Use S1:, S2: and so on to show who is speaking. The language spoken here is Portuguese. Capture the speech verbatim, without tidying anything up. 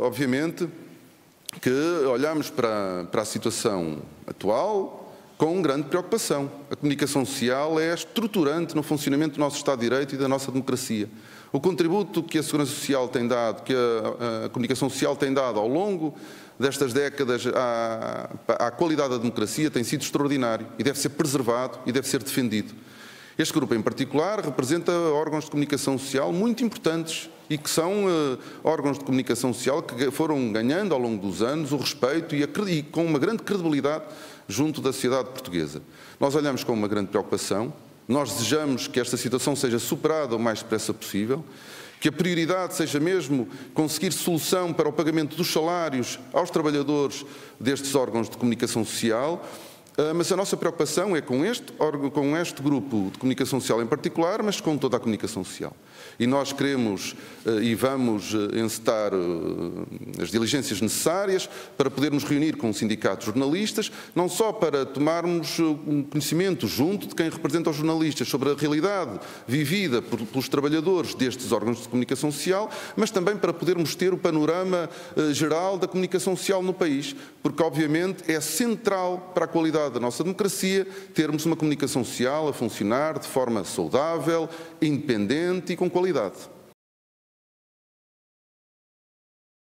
S1: obviamente, que olhamos para, para a situação atual com grande preocupação. A comunicação social é estruturante no funcionamento do nosso Estado de Direito e da nossa democracia. O contributo que a Segurança Social tem dado, que a, a comunicação social tem dado ao longo destas décadas à, à qualidade da democracia tem sido extraordinário e deve ser preservado e deve ser defendido. Este grupo em particular representa órgãos de comunicação social muito importantes e que são uh, órgãos de comunicação social que foram ganhando ao longo dos anos o respeito e, a, e com uma grande credibilidade junto da sociedade portuguesa. Nós olhamos com uma grande preocupação, nós desejamos que esta situação seja superada o mais depressa possível, que a prioridade seja mesmo conseguir solução para o pagamento dos salários aos trabalhadores destes órgãos de comunicação social. Mas a nossa preocupação é com este, com este grupo de comunicação social em particular, mas com toda a comunicação social. E nós queremos e vamos encetar as diligências necessárias para podermos reunir com o sindicato de jornalistas, não só para tomarmos um conhecimento junto de quem representa os jornalistas sobre a realidade vivida pelos trabalhadores destes órgãos de comunicação social, mas também para podermos ter o panorama geral da comunicação social no país, porque obviamente é central para a qualidade da nossa democracia termos uma comunicação social a funcionar de forma saudável, independente e com qualidade.